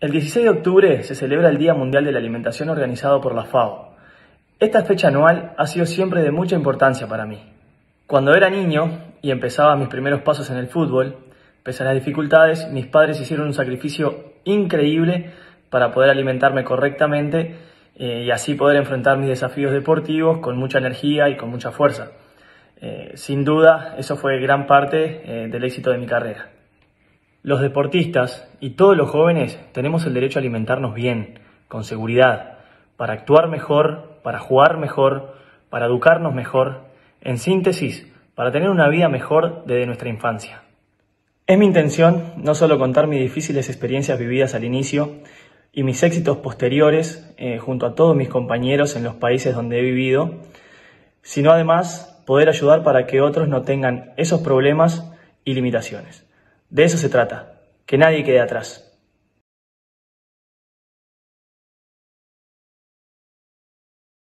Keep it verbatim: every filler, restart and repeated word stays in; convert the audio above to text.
El dieciséis de octubre se celebra el Día Mundial de la Alimentación organizado por la FAO. Esta fecha anual ha sido siempre de mucha importancia para mí. Cuando era niño y empezaba mis primeros pasos en el fútbol, pese a las dificultades, mis padres hicieron un sacrificio increíble para poder alimentarme correctamente eh, y así poder enfrentar mis desafíos deportivos con mucha energía y con mucha fuerza. Eh, sin duda, eso fue gran parte eh, del éxito de mi carrera. Los deportistas y todos los jóvenes tenemos el derecho a alimentarnos bien, con seguridad, para actuar mejor, para jugar mejor, para educarnos mejor, en síntesis, para tener una vida mejor desde nuestra infancia. Es mi intención no solo contar mis difíciles experiencias vividas al inicio y mis éxitos posteriores eh, junto a todos mis compañeros en los países donde he vivido, sino además poder ayudar para que otros no tengan esos problemas y limitaciones. De eso se trata, que nadie quede atrás.